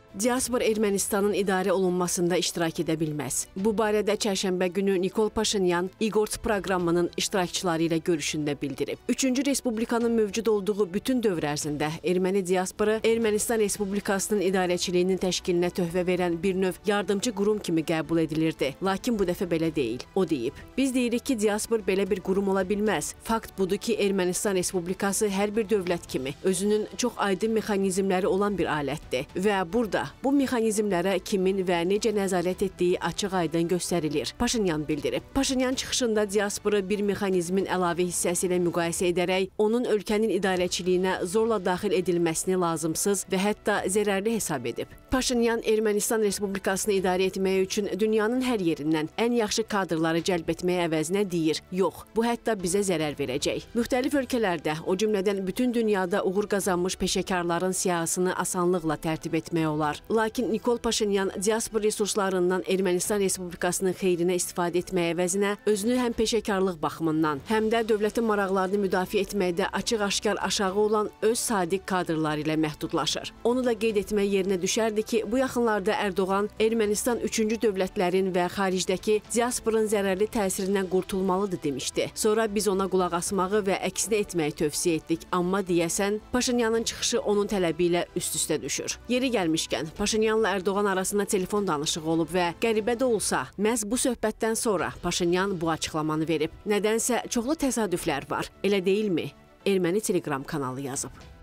Diaspor Ermənistanın idarə olunmasında iştirak edə bilməz. Bu barədə çərşənbə günü Nikol Paşinyan İGORT proqramının iştirakçıları ilə görüşündə bildirib. Üçüncü Respublikanın mövcud olduğu bütün dövr ərzində erməni diasporu Ermənistan Respublikasının idarəçiliyinin təşkilinə töhfə verən bir növ yardımcı qurum kimi qəbul edilirdi. Lakin bu dəfə belə deyil. O deyib: "Biz deyirik ki, diaspor belə bir qurum ola bilməz. Fakt budur ki, Ermənistan Respublikası hər bir dövlət kimi özünün çox aydın mexanizmləri olan bir alətdir və burada bu mexanizmlərə kimin və necə nəzarət etdiyi açıq-aydın göstərilir", Paşinyan bildirib. Paşinyan çıxışında diasporu bir mexanizmin əlavə hissəsi ilə müqayisə edərək onun ölkənin idarəçiliyinə zorla daxil edilməsini lazımsız və hətta zərərli hesab edib. Paşinyan Ermənistan Respublikasını idarə etmək üçün dünyanın hər yerindən ən yaxşı kadrları cəlb etmək əvəzinə deyir: "Yox, bu hətta bizə zərər verəcək." Müxtəlif ölkələrdə, o cümlədən bütün dünyada uğur qazanmış peşəkarların siyahısını asanlıqla tərtib etmək olar. Lakin Nikol Paşinyan diaspor resurslarından Ermənistan Respublikasının xeyrinə istifadə etmək əvəzinə özünü həm peşəkarlıq baxımından, həm də dövlətin maraqlarını müdafiə etməkdə açıq-aşkar aşağı olan öz sadiq kadrları ilə məhdudlaşır. Onu da qeyd etmək yerinə düşərdi ki, bu yaxınlarda Erdoğan Ermənistan üçüncü dövlətlərin və xaricdəki diasporun zərərli təsirindən qurtulmalıdır demişdi. Sonra biz ona qulaq asmağı və əksinə etməyi tövsiyə etdik, amma deyəsən Paşinyanın çıxışı onun tələbi ilə üst-üstə düşür. Yeri gəlmişkən, Paşinyanla Erdoğan arasında telefon danışığı olub və qəribə də olsa, məhz bu söhbətdən sonra Paşinyan bu açıqlamanı verib. Nədənsə çoxlu təsadüflər var, elə deyilmi? Erməni Telegram kanalı yazıb.